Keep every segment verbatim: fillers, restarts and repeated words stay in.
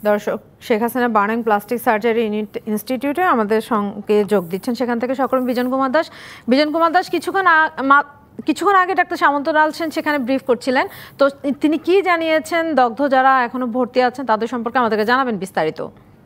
দর্শক, Sheikh Hasina burning plastic surgery ইনস্টিটিউটে আমাদের সঙ্গে যোগ দিচ্ছেন সেখান থেকে সহকর্মী বিজন কুমার দাস। বিজন কুমার দাস, কিছুক্ষণ কিছুক্ষণ আগে ডাক্তার সামন্তলাল সেন সেখানে ব্রিফ করছিলেন, তো তিনি কি জানিয়েছেন, দগ্ধ যারা এখনো ভর্তি আছেন তাদের সম্পর্কে আমাদেরকে জানাবেন বিস্তারিত।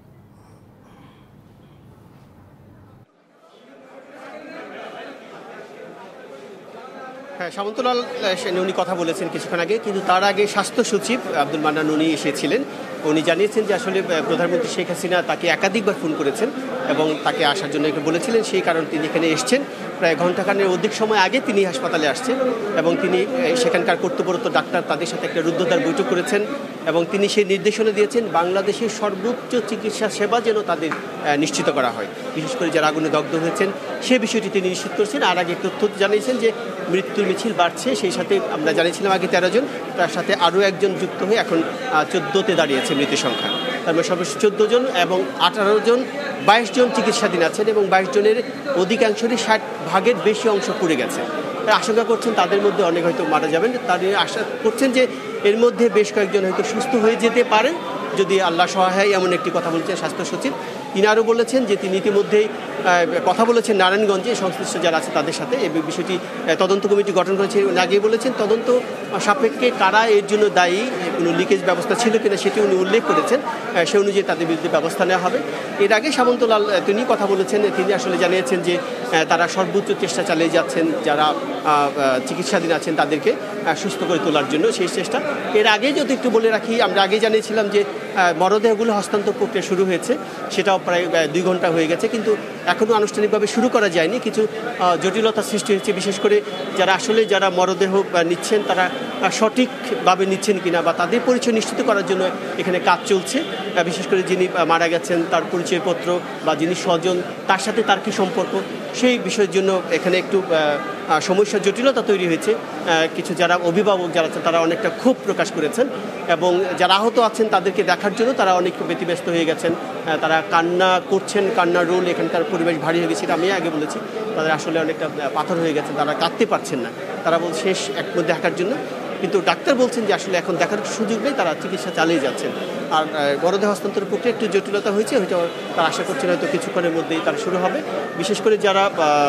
হ্যাঁ, সামন্তলাল সেন উনি কথা বলেছেন কিছুক্ষণ আগে, কিন্তু তার আগে স্বাস্থ্য সচিব আব্দুল মান্নান উনি এসেছিলেন। উনি জানিয়েছেন যে আসলে প্রধানমন্ত্রী শেখ হাসিনা তাকে একাধিকবার ফোন করেছেন এবং তাকে আসার জন্য বলেছিলেন, সেই কারণে তিনি এখানে এসছেন। প্রায় ঘণ্টাখানেক অধিক সময় আগে তিনি হাসপাতালে আসছেন এবং তিনি সেখানকার কর্তব্যরত ডাক্তার তাদের সাথে একটা রুদ্ধদ্বার বৈঠক করেছেন এবং তিনি সেই নির্দেশনা দিয়েছেন বাংলাদেশের সর্বোচ্চ চিকিৎসা সেবা যেন তাদের নিশ্চিত করা হয়, বিশেষ করে যারা আগুনে দগ্ধ হয়েছেন সে বিষয়টি তিনি নিশ্চিত করেছেন। আর আগে তথ্য জানিয়েছেন যে মৃত্যুর মিছিল বাড়ছে, সেই সাথে আমরা জানিয়েছিলাম আগে তেরো জন, তার সাথে আরও একজন যুক্ত হয়ে এখন চোদ্দোতে দাঁড়িয়েছে মৃতের সংখ্যা। তার মানে সর্বশেষ চোদ্দো জন এবং আঠারো জন বাইশ জন চিকিৎসাধীন আছেন এবং বাইশ জনের অধিকাংশরই ষাট ভাগের বেশি অংশ পুড়ে গেছে। আশঙ্কা করছেন তাদের মধ্যে অনেক হয়তো মারা যাবেন। তাদের আশা করছেন যে এর মধ্যে বেশ কয়েকজন হয়তো সুস্থ হয়ে যেতে পারেন যদি আল্লাহ সহায়, এমন একটি কথা বলছেন স্বাস্থ্য সচিব। তিনি আরও বলেছেন যে তিনি ইতিমধ্যেই কথা বলেছেন নারায়ণগঞ্জে সংশ্লিষ্ট যারা আছে তাদের সাথে, এই বিষয়টি তদন্ত কমিটি গঠন করেছে। আগেই বলেছেন তদন্ত সাপেক্ষে কারা এর জন্য দায়ী, কোনো লিকেজ ব্যবস্থা ছিল কিনা সেটি উনি উল্লেখ করেছেন, সে অনুযায়ী তাদের বিরুদ্ধে ব্যবস্থা নেওয়া হবে। এর আগে সামন্তলাল তিনি কথা বলেছেন, তিনি আসলে জানিয়েছেন যে তারা সর্বোচ্চ চেষ্টা চালিয়ে যাচ্ছেন যারা চিকিৎসাধীন আছেন তাদেরকে সুস্থ করে তোলার জন্য সেই চেষ্টা। এর আগে যদি একটু বলে রাখি, আমরা আগে জানিয়েছিলাম যে মরদেহগুলো হস্তান্তর প্রক্রিয়া শুরু হয়েছে, সেটাও প্রায় দুই ঘন্টা হয়ে গেছে, কিন্তু এখনও আনুষ্ঠানিকভাবে শুরু করা যায়নি। কিছু জটিলতা সৃষ্টি হয়েছে, বিশেষ করে যারা আসলে যারা মরদেহ নিচ্ছেন তারা সঠিকভাবে নিচ্ছেন কিনা বা তাদের পরিচয় নিশ্চিত করার জন্য এখানে কাজ চলছে। বিশেষ করে যিনি মারা গেছেন তার পরিচয়পত্র বা যিনি স্বজন তার সাথে তার কী সম্পর্ক, সেই বিষয়ের জন্য এখানে একটু সমস্যার জটিলতা তৈরি হয়েছে। কিছু যারা অভিভাবক যারা আছেন তারা অনেকটা ক্ষোভ প্রকাশ করেছেন এবং যারা আহত আছেন তাদেরকে দেখার জন্য তারা অনেক ব্যতিব্যস্ত হয়ে গেছেন। তারা কান্না করছেন, কান্নার রোল, এখানকার পরিবেশ ভারী হয়ে গেছে, এটা আমি আগে বলেছি। তাদের আসলে অনেকটা পাথর হয়ে গেছে, তারা কাঁদতে পারছেন না, তারা বল শেষ এক মধ্যে দেখার জন্য। কিন্তু ডাক্তার বলছেন যে আসলে এখন দেখার সুযোগ নেই, তারা চিকিৎসা চালিয়ে যাচ্ছেন। আর মরদেহ হস্তান্তরের প্রক্রিয়া একটু জটিলতা হয়েছে, হয়তো তারা আশা করছেন হয়তো কিছুক্ষণের মধ্যেই তারা শুরু হবে। বিশেষ করে যারা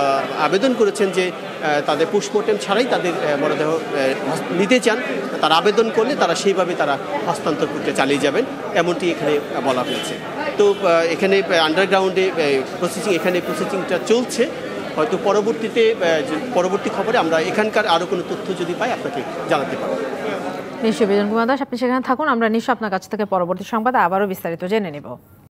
আবেদন করেছেন যে তাদের পোস্টমর্টেম ছাড়াই তাদের মরদেহ নিতে চান, তারা আবেদন করলে তারা সেইভাবে তারা হস্তান্তর প্রক্রিয়া চালিয়ে যাবেন, এমনটি এখানে বলা হয়েছে। তো এখানে আন্ডারগ্রাউন্ডে প্রসেসিং এখানে প্রসেসিংটা চলছে। হয়তো পরবর্তীতে পরবর্তী খবরে আমরা এখানকার আরও কোনো তথ্য যদি পাই আপনাকে জানাতে পারব। নিশ্চয়ই বিজন কুমার দাস, আপনি সেখানে থাকুন, আমরা নিশ্চয় আপনার কাছ থেকে পরবর্তী সংবাদে আবারও বিস্তারিত জেনে নেব।